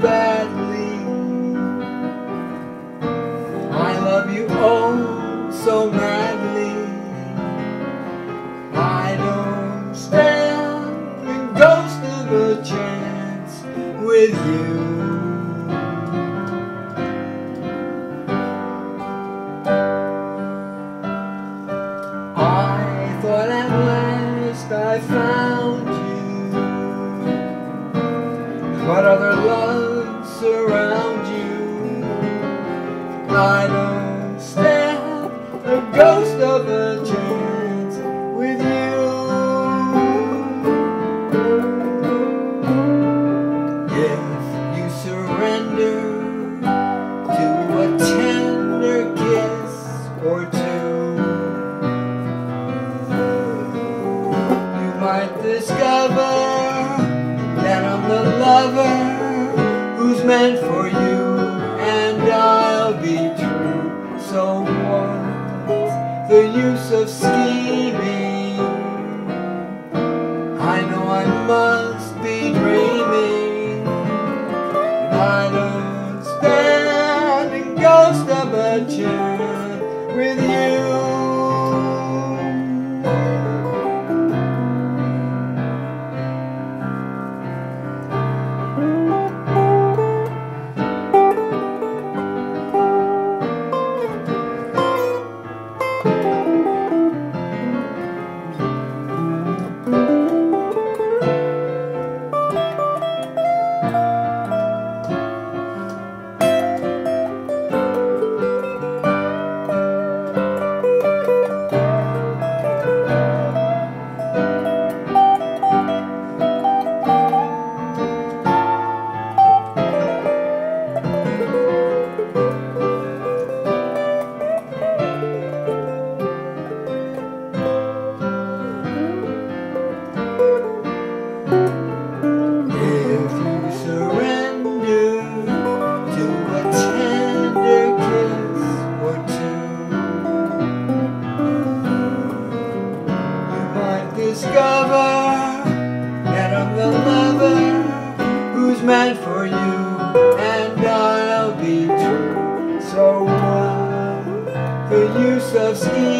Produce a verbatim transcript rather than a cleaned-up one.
badly. I love you oh so madly. I don't stand the ghost of a chance with you. I thought at last I found you, but other loves surround you. I don't stand the ghost of a chance with you. If you surrender to a tender kiss or two, might discover that I'm the lover who's meant for you, and I'll be true. So what's the use of scheming? I know I must be dreaming. I don't stand the ghost of a chance with you. Discover that I'm the lover who's meant for you, and I'll be true. So what the use of scheming?